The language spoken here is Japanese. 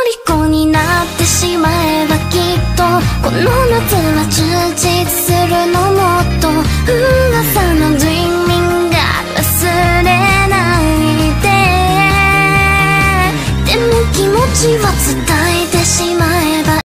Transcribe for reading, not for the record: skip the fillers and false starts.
虜になってしまえばきっとこの夏は充実するのもっと噂の Dreaming が忘れないででも気持ちは伝えて